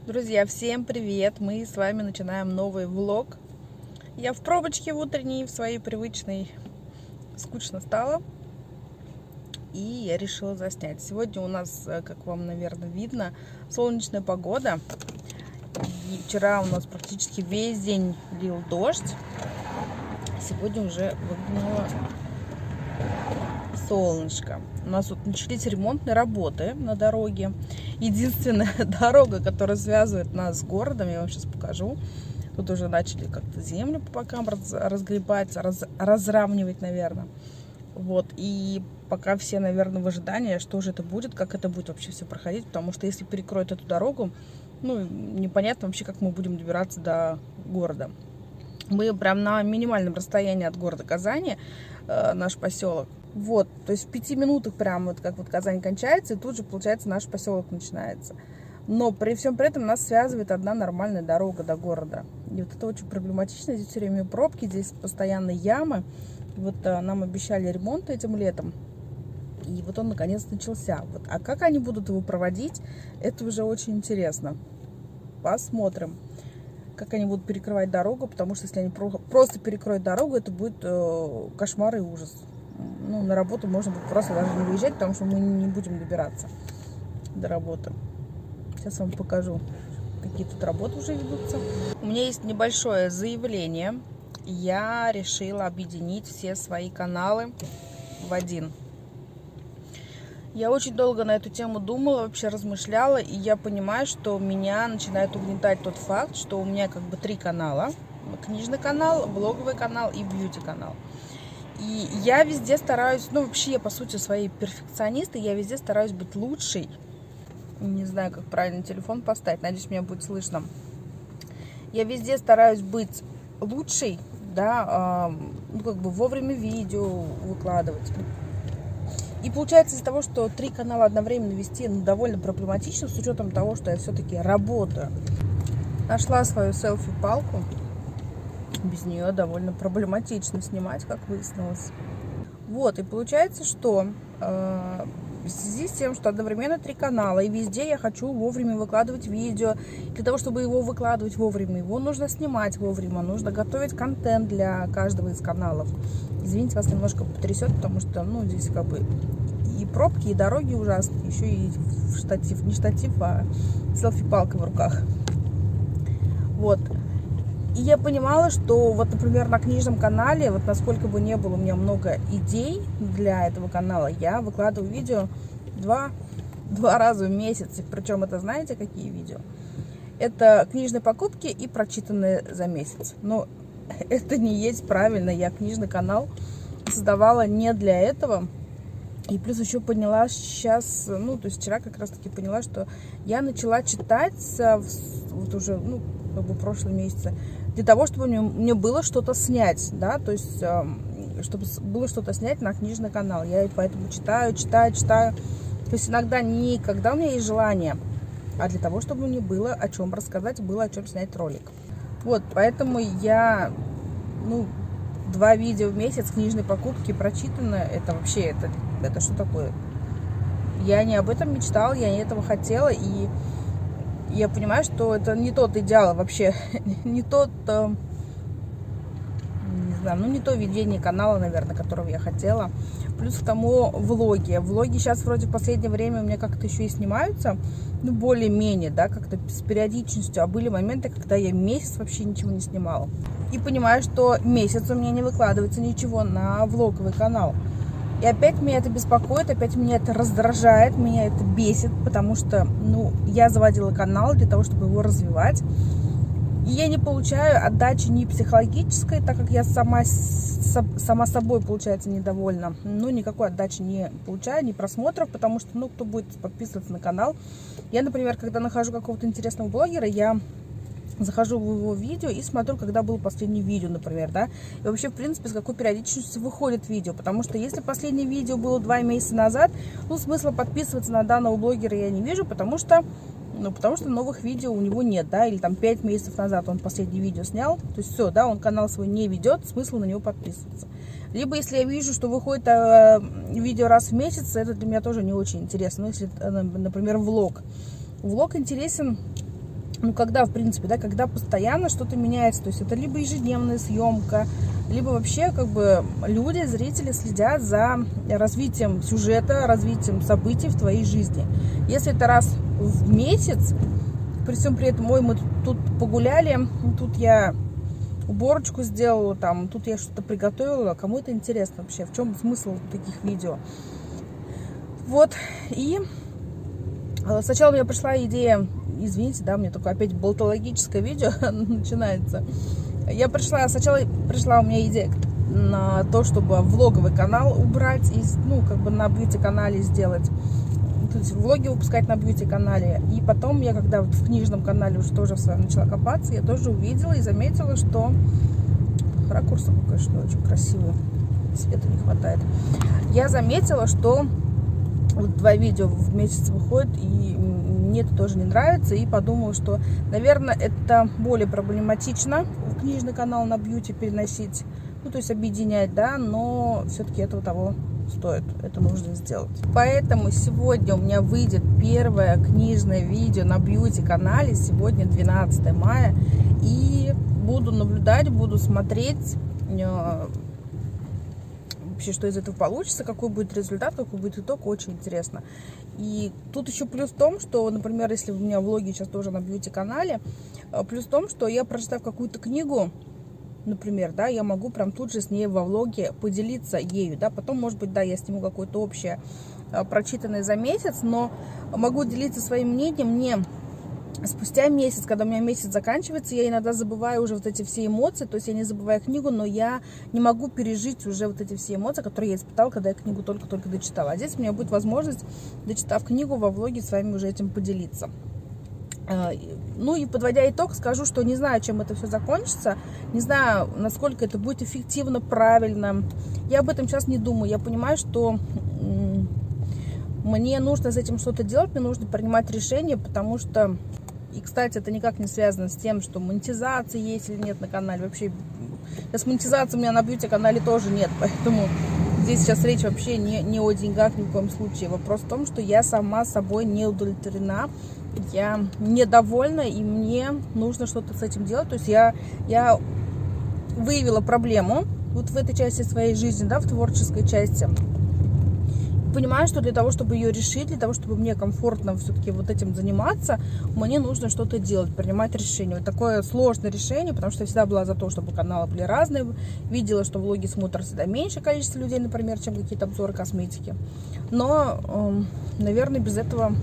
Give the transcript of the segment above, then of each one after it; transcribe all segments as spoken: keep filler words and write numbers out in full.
Друзья, всем привет! Мы с вами начинаем новый влог. Я в пробочке в утренней, в своей привычной. Скучно стало. И я решила заснять. Сегодня у нас, как вам, наверное, видно, солнечная погода. И вчера у нас практически весь день лил дождь. Сегодня уже выглянуло солнышко. У нас тут начались ремонтные работы на дороге. Единственная дорога, которая связывает нас с городом, я вам сейчас покажу. Тут уже начали как-то землю по бокам раз, разгребать, раз, разравнивать, наверное. Вот. И пока все, наверное, в ожидании, что же это будет, как это будет вообще все проходить. Потому что если перекроют эту дорогу, ну, непонятно вообще, как мы будем добираться до города. Мы прям на минимальном расстоянии от города Казани, э, наш поселок. Вот, то есть в пяти минутах прям вот как вот Казань кончается, и тут же, получается, наш поселок начинается. Но при всем при этом нас связывает одна нормальная дорога до города. И вот это очень проблематично, здесь все время пробки, здесь постоянно ямы. Вот а, нам обещали ремонт этим летом, и вот он наконец начался. Вот. А как они будут его проводить, это уже очень интересно. Посмотрим, как они будут перекрывать дорогу, потому что если они про просто перекроют дорогу, это будет э, кошмар и ужас. Ну, на работу можно будет просто даже не выезжать, потому что мы не будем добираться до работы. Сейчас вам покажу, какие тут работы уже ведутся. У меня есть небольшое заявление. Я решила объединить все свои каналы в один. Я очень долго на эту тему думала, вообще размышляла, и я понимаю, что меня начинает угнетать тот факт, что у меня как бы три канала. Книжный канал, блоговый канал и бьюти-канал. И я везде стараюсь, ну вообще я по сути своей перфекционист, и я везде стараюсь быть лучшей. Не знаю, как правильно телефон поставить, надеюсь, меня будет слышно. Я везде стараюсь быть лучшей, да, э, ну как бы вовремя видео выкладывать. И получается из-за того, что три канала одновременно вести, ну, довольно проблематично, с учетом того, что я все-таки работаю. Нашла свою селфи-палку. Без нее довольно проблематично снимать, как выяснилось. Вот, и получается, что э, в связи с тем, что одновременно три канала, и везде я хочу вовремя выкладывать видео. Для того, чтобы его выкладывать вовремя, его нужно снимать вовремя, нужно готовить контент для каждого из каналов. Извините, вас немножко потрясет, потому что, ну, здесь как бы и пробки, и дороги ужасные, еще и штатив, не штатив, а селфи-палка в руках. Вот. И я понимала, что вот, например, на книжном канале, вот насколько бы не было у меня много идей для этого канала, я выкладываю видео два, два раза в месяц. И причем это, знаете, какие видео? Это книжные покупки и прочитанные за месяц. Но это не есть правильно. Я книжный канал создавала не для этого. И плюс еще поняла сейчас, ну, то есть вчера как раз таки поняла, что я начала читать вот уже, ну, как бы в прошлом месяце, для того, чтобы мне, мне было что-то снять, да, то есть, э, чтобы было что-то снять на книжный канал. Я поэтому читаю, читаю, читаю. То есть иногда не когда у меня есть желание, а для того, чтобы мне было о чем рассказать, было о чем снять ролик. Вот, поэтому я, ну, два видео в месяц, книжные покупки прочитаны, это вообще, это, это что такое? Я не об этом мечтала, я не этого хотела, и я понимаю, что это не тот идеал вообще, не тот, не знаю, ну не то ведение канала, наверное, которого я хотела. Плюс к тому влоги. Влоги сейчас вроде в последнее время у меня как-то еще и снимаются, ну более-менее, да, как-то с периодичностью. А были моменты, когда я месяц вообще ничего не снимала. И понимаю, что месяц у меня не выкладывается ничего на влоговый канал. И опять меня это беспокоит, опять меня это раздражает, меня это бесит, потому что, ну, я заводила канал для того, чтобы его развивать. И я не получаю отдачи ни психологической, так как я сама, сама собой, получается, недовольна. Ну, никакой отдачи не получаю, ни просмотров, потому что, ну, кто будет подписываться на канал. Я, например, когда нахожу какого-то интересного блогера, я захожу в его видео и смотрю, когда было последнее видео, например, да, и вообще, в принципе, с какой периодичностью выходит видео, потому что если последнее видео было два месяца назад, ну, смысла подписываться на данного блогера я не вижу, потому что, ну, потому что новых видео у него нет, да, или там пять месяцев назад он последнее видео снял, то есть все, да, он канал свой не ведет, смысла на него подписываться. Либо, если я вижу, что выходит э, видео раз в месяц, это для меня тоже не очень интересно, ну, если, э, например, влог. Влог интересен ну, когда, в принципе, да, когда постоянно что-то меняется, то есть это либо ежедневная съемка, либо вообще, как бы, люди, зрители следят за развитием сюжета, развитием событий в твоей жизни. Если это раз в месяц, при всем при этом, ой, мы тут погуляли, тут я уборочку сделала, там, тут я что-то приготовила, кому это интересно вообще, в чем смысл таких видео? Вот, и сначала у меня пришла идея, извините, да, у меня только опять болтологическое видео начинается. Я пришла, сначала пришла у меня идея на то, чтобы влоговый канал убрать, и, ну, как бы на бьюти-канале сделать, то есть влоги выпускать на бьюти-канале. И потом я, когда вот в книжном канале уже тоже в своем начала копаться, я тоже увидела и заметила, что ракурс, конечно, очень красивый, света не хватает. Я заметила, что вот два видео в месяц выходит, и мне это тоже не нравится, и подумала, что, наверное, это более проблематично в книжный канал на бьюти переносить, ну, то есть объединять, да, но все-таки этого того стоит, это нужно сделать. Поэтому сегодня у меня выйдет первое книжное видео на бьюти канале, сегодня двенадцатое мая, и буду наблюдать, буду смотреть, вообще, что из этого получится, какой будет результат, какой будет итог, очень интересно. И тут еще плюс в том, что, например, если у меня влоги сейчас тоже на бьюти-канале, плюс в том, что я, прочитав какую-то книгу, например, да, я могу прям тут же с ней во влоге поделиться ею, да, потом, может быть, да, я сниму какое-то общее, прочитанное за месяц, но могу делиться своим мнением не спустя месяц, когда у меня месяц заканчивается, я иногда забываю уже вот эти все эмоции, то есть я не забываю книгу, но я не могу пережить уже вот эти все эмоции, которые я испытала, когда я книгу только-только дочитала. А здесь у меня будет возможность, дочитав книгу, во влоге с вами уже этим поделиться. Ну и подводя итог, скажу, что не знаю, чем это все закончится, не знаю, насколько это будет эффективно, правильно. Я об этом сейчас не думаю, я понимаю, что мне нужно с этим что-то делать, мне нужно принимать решения, потому что, и, кстати, это никак не связано с тем, что монетизации есть или нет на канале. Вообще, с монетизацией у меня на бьюти-канале тоже нет, поэтому здесь сейчас речь вообще не, не о деньгах ни в коем случае. Вопрос в том, что я сама собой не удовлетворена, я недовольна, и мне нужно что-то с этим делать. То есть я, я выявила проблему вот в этой части своей жизни, да, в творческой части. Понимаю, что для того, чтобы ее решить, для того, чтобы мне комфортно все-таки вот этим заниматься, мне нужно что-то делать, принимать решение. Вот такое сложное решение, потому что я всегда была за то, чтобы каналы были разные. Видела, что влоги смотрят всегда меньше количество людей, например, чем какие-то обзоры косметики. Но, э, наверное, без этого...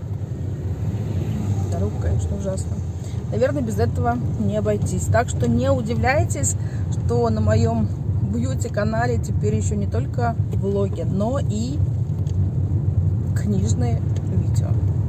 Дорога, конечно, ужасно. Наверное, без этого не обойтись. Так что не удивляйтесь, что на моем бьюти-канале теперь еще не только влоги, но и книжные видео.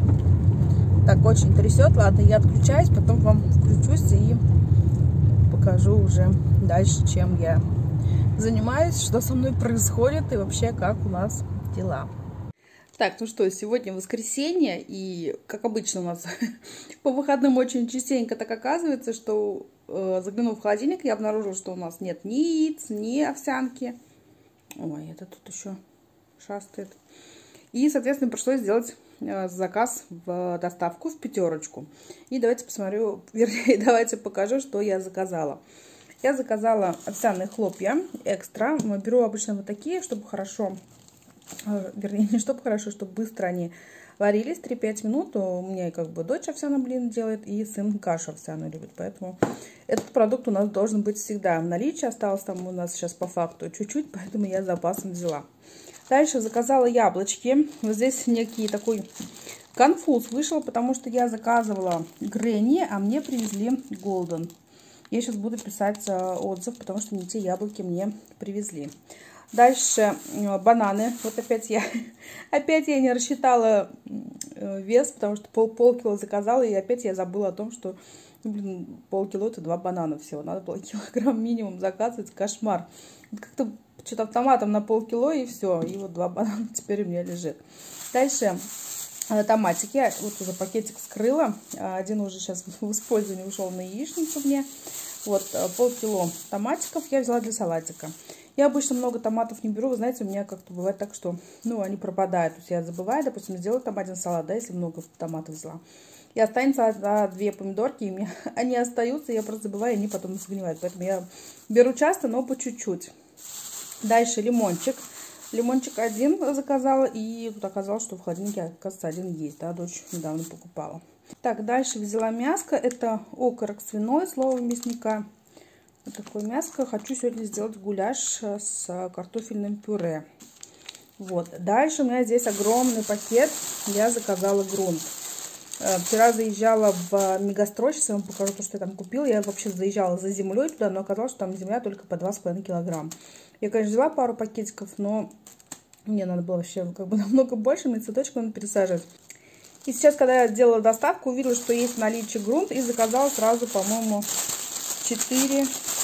Так, очень трясет. Ладно, я отключаюсь, потом вам включусь и покажу уже дальше, чем я занимаюсь, что со мной происходит и вообще, как у нас дела. Так, ну что, сегодня воскресенье, и, как обычно у нас по выходным очень частенько так оказывается, что, э, заглянув в холодильник, я обнаружила, что у нас нет ни яиц, ни овсянки. Ой, это тут еще шастает. И, соответственно, пришлось сделать э, заказ в доставку в пятерочку. И давайте посмотрю, вернее, давайте покажу, что я заказала. Я заказала овсяные хлопья экстра. Беру обычно вот такие, чтобы хорошо... Вернее, не чтобы хорошо, чтобы быстро они варились, три-пять минут. У меня как бы дочь овсяный блин делает, и сын кашу овсяную любит. Поэтому этот продукт у нас должен быть всегда в наличии. Осталось там у нас сейчас по факту чуть-чуть, поэтому я запасом взяла. Дальше заказала яблочки. Вот здесь некий такой конфуз вышел, потому что я заказывала Гренни, а мне привезли Голден. Я сейчас буду писать отзыв, потому что не те яблоки мне привезли. Дальше бананы. Вот опять я, опять я не рассчитала вес, потому что пол, полкило заказала, и опять я забыла о том, что, ну, блин, полкило это два банана всего. Надо было килограмм минимум заказывать. Кошмар. Как-то что-то автоматом на полкило, и все. И вот два банана теперь у меня лежит. Дальше томатики. Вот уже пакетик скрыла. Один уже сейчас в использовании ушел на яичницу мне. Вот полкило томатиков я взяла для салатика. Я обычно много томатов не беру. Вы знаете, у меня как-то бывает так, что, ну, они пропадают. То есть я забываю, допустим, сделать там один салат, да, если много томатов взяла. И останется одна, две помидорки, и мне они остаются, я просто забываю, и они потом сгнивают. Поэтому я беру часто, но по чуть-чуть. Дальше лимончик. Лимончик один заказала, и тут оказалось, что в холодильнике, оказывается, один есть, да, дочь недавно покупала. Так, дальше взяла мяско, это окорок свиной, слово мясника. Вот такое мяско. Хочу сегодня сделать гуляш с картофельным пюре. Вот. Дальше у меня здесь огромный пакет, я заказала грунт. Вчера заезжала в Мегастрой, сейчас я вам покажу то, что я там купила. Я вообще заезжала за землей туда, но оказалось, что там земля только по два с половиной килограмма. Я, конечно, взяла пару пакетиков, но мне надо было вообще как бы намного больше, мне цветочком надо пересаживать. И сейчас, когда я делала доставку, увидела, что есть в наличии грунт, и заказала сразу, по-моему, четыре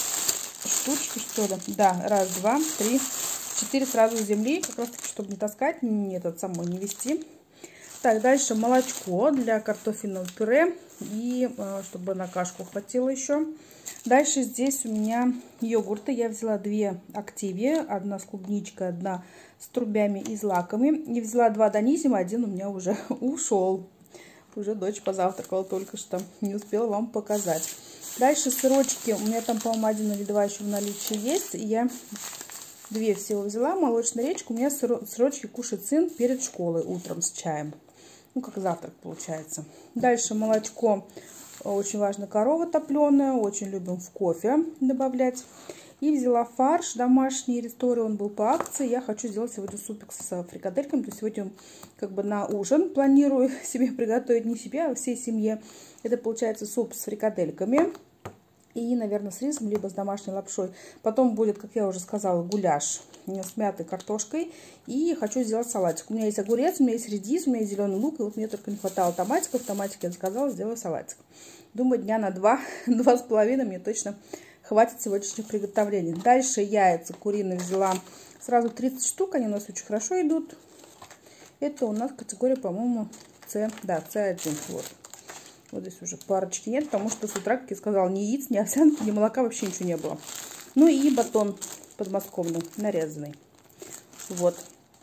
штучки, что ли. Да, раз, два, три, четыре сразу земли, как раз таки, чтобы не таскать, не этот самой не вести. Так, дальше молочко для картофельного пюре, и э, чтобы на кашку хватило еще. Дальше здесь у меня йогурты. Я взяла две Активия, одна с клубничкой, одна с трубями и злаками. И взяла два Даниссимо, один у меня уже ушел. Уже дочь позавтракала только что, не успела вам показать. Дальше сырочки, у меня там, по-моему, один или два еще в наличии есть. И я две всего взяла. Молочная речка, у меня сырочки кушает сын перед школой утром с чаем. Ну, как завтрак получается. Дальше молочко. Очень важно, корова топленая. Очень любим в кофе добавлять. И взяла фарш домашний рестори. Он был по акции. Я хочу сделать сегодня супик с фрикадельками. То есть сегодня как бы на ужин планирую себе приготовить. Не себе, а всей семье. Это получается суп с фрикадельками. И, наверное, с рисом, либо с домашней лапшой. Потом будет, как я уже сказала, гуляш с мятой картошкой. И хочу сделать салатик. У меня есть огурец, у меня есть редис, у меня есть зеленый лук. И вот мне только не хватало томатиков. Томатики я заказала, сделаю салатик. Думаю, дня на два, два с половиной мне точно хватит сегодняшних приготовлений. Дальше яйца куриные взяла сразу тридцать штук. Они у нас очень хорошо идут. Это у нас категория, по-моему, С. Да, С один. Вот. Вот здесь уже парочки нет, потому что с утра, как я сказала, ни яиц, ни овсянки, ни молока, вообще ничего не было. Ну и батон подмосковный, нарезанный. Вот.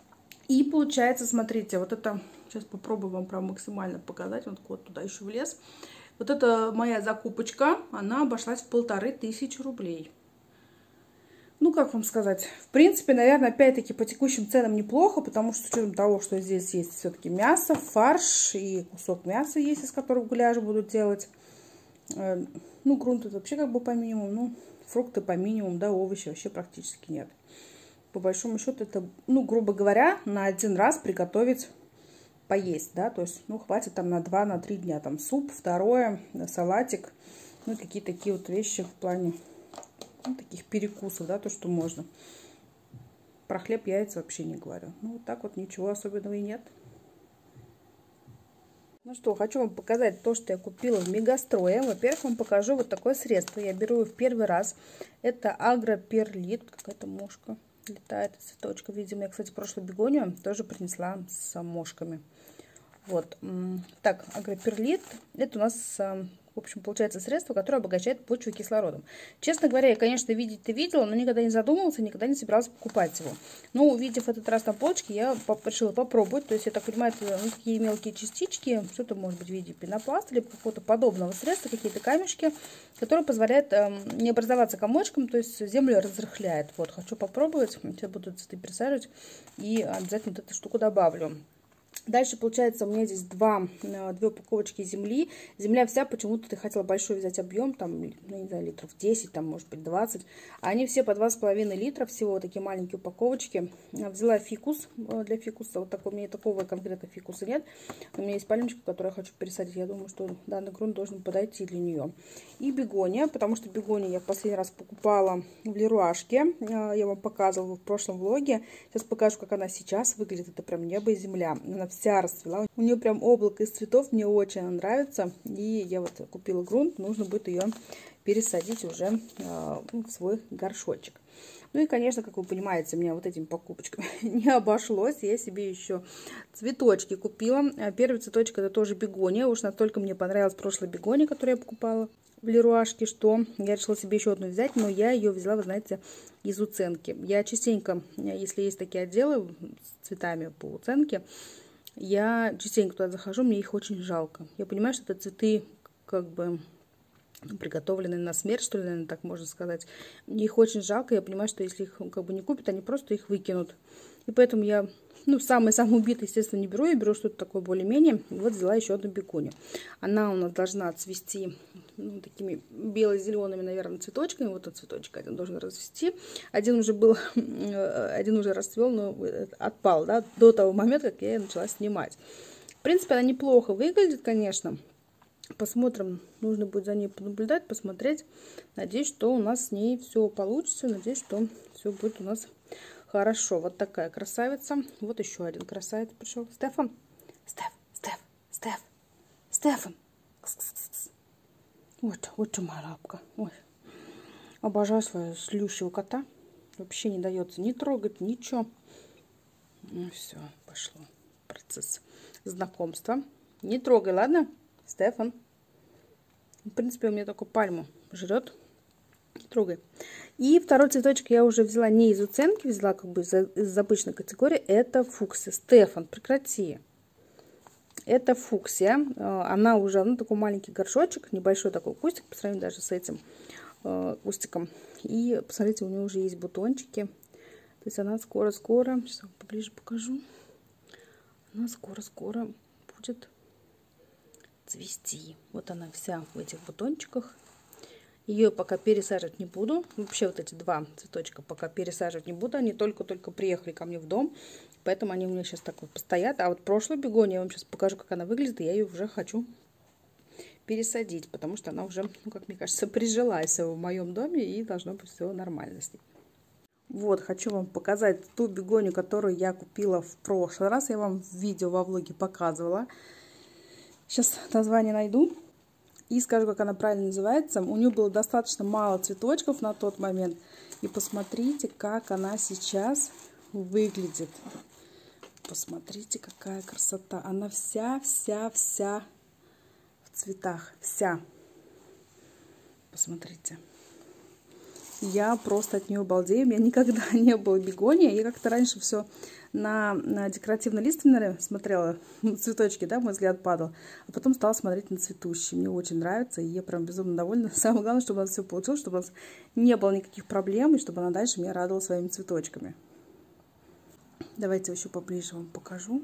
И получается, смотрите, вот это, сейчас попробую вам прям максимально показать, вот кот туда еще влез. Вот это моя закупочка, она обошлась в полторы тысячи рублей. Ну, как вам сказать, в принципе, наверное, опять-таки по текущим ценам неплохо, потому что с учетом того, что здесь есть все-таки мясо, фарш и кусок мяса есть, из которого гуляш будут делать. Ну, грунт это вообще как бы по минимуму, ну, фрукты по минимуму, да, овощи вообще практически нет. По большому счету это, ну, грубо говоря, на один раз приготовить, поесть, да, то есть, ну, хватит там на два-на три дня, там, суп, второе, салатик, ну, какие-то такие вот вещи в плане... Ну, таких перекусов, да, то, что можно. Про хлеб, яйца вообще не говорю. Ну, вот так вот ничего особенного и нет. Ну что, хочу вам показать то, что я купила в Мегастрое. Во-первых, вам покажу вот такое средство. Я беру его в первый раз. Это Агроперлит. Какая-то мошка летает, цветочка. Видимо, я, кстати, прошлую бегонию тоже принесла с мошками. Вот. Так, Агроперлит. Это у нас... В общем, получается средство, которое обогащает почву кислородом. Честно говоря, я, конечно, видеть-то видела, но никогда не задумывалась, никогда не собиралась покупать его. Но увидев этот раз на полочке, я решила попробовать. То есть, я так понимаю, это ну, такие мелкие частички, что-то может быть в виде пенопласта или какого-то подобного средства, какие-то камешки, которые позволяют э, не образоваться комочком, то есть землю разрыхляет. Вот, хочу попробовать, сейчас буду цветы пересаживать и обязательно вот эту штуку добавлю. Дальше, получается, у меня здесь два, две упаковочки земли. Земля вся, почему-то ты хотела большой взять объем, там, ну, не знаю, литров десять, там, может быть, двадцать. А они все по два с половиной литра, всего вот такие маленькие упаковочки. Взяла фикус для фикуса, вот такой, у меня такого конкретно фикуса нет. У меня есть пальмочка, которую я хочу пересадить. Я думаю, что данный грунт должен подойти для нее. И бегония, потому что бегонию я в последний раз покупала в Леруашке. Я вам показывала в прошлом влоге. Сейчас покажу, как она сейчас выглядит. Это прям небо и земля. Она вся расцвела. У нее прям облако из цветов. Мне очень она нравится. И я вот купила грунт. Нужно будет ее пересадить уже э, в свой горшочек. Ну и, конечно, как вы понимаете, меня вот этими покупочками не обошлось. Я себе еще цветочки купила. Первый цветочек это тоже бегония. Уж настолько мне понравилась прошлая бегония, которую я покупала в Леруашке, что я решила себе еще одну взять. Но я ее взяла, вы знаете, из уценки. Я частенько, если есть такие отделы с цветами по уценке, я частенько туда захожу, мне их очень жалко. Я понимаю, что это цветы как бы приготовленные на смерть, что ли, наверное, так можно сказать. Мне их очень жалко, я понимаю, что если их как бы не купят, они просто их выкинут. И поэтому я, ну, самые-самые убитые, естественно, не беру, я беру что-то такое более-менее. И вот взяла еще одну бегонию. Она у нас должна цвести, ну, такими бело-зелеными, наверное, цветочками. Вот этот цветочек один должен расцвести. Один уже был, один уже расцвел, но отпал, да, до того момента, как я ее начала снимать. В принципе, она неплохо выглядит, конечно. Посмотрим, нужно будет за ней понаблюдать, посмотреть. Надеюсь, что у нас с ней все получится. Надеюсь, что все будет у нас хорошо. Вот такая красавица. Вот еще один красавец пришел. Стефан. Стеф, Стеф, Стеф, Стефан. Вот, вот моя лапка. Ой. Обожаю своего слющего кота. Вообще не дается ни трогать, ничего. Ну все, пошло. Процесс знакомства. Не трогай, ладно? Стефан. В принципе, у меня только пальму жрет. Не трогай. И второй цветочек я уже взяла не из уценки, взяла как бы из, из обычной категории. Это фуксия. Стефан, прекрати. Это фуксия. Она уже, ну, такой маленький горшочек, небольшой такой кустик, по сравнению даже с этим э, кустиком. И посмотрите, у нее уже есть бутончики. То есть она скоро-скоро, сейчас поближе покажу. Она скоро-скоро будет цвести. Вот она вся в этих бутончиках. Ее пока пересаживать не буду. Вообще вот эти два цветочка пока пересаживать не буду. Они только-только приехали ко мне в дом. Поэтому они у меня сейчас так вот постоят. А вот прошлую бегонию я вам сейчас покажу, как она выглядит. И я ее уже хочу пересадить. Потому что она уже, ну, как мне кажется, прижилась в моем доме. И должно быть все нормально с ней. Вот, хочу вам показать ту бегонию, которую я купила в прошлый раз. Я вам в видео во влоге показывала. Сейчас название найду и скажу, как она правильно называется. У нее было достаточно мало цветочков на тот момент. И посмотрите, как она сейчас выглядит. Посмотрите, какая красота. Она вся-вся-вся в цветах. Вся. Посмотрите. Я просто от нее балдею. У меня никогда не было бегонии. Я как-то раньше все на, на декоративный лист смотрела. Цветочки, да, мой взгляд падал. А потом стала смотреть на цветущие. Мне очень нравится. И я прям безумно довольна. Самое главное, чтобы у нас все получилось, чтобы у нас не было никаких проблем. И чтобы она дальше меня радовала своими цветочками. Давайте еще поближе вам покажу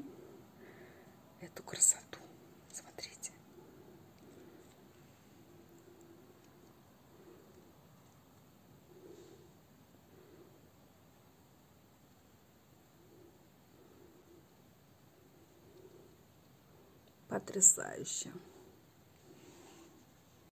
эту красоту. Смотрите. Потрясающе.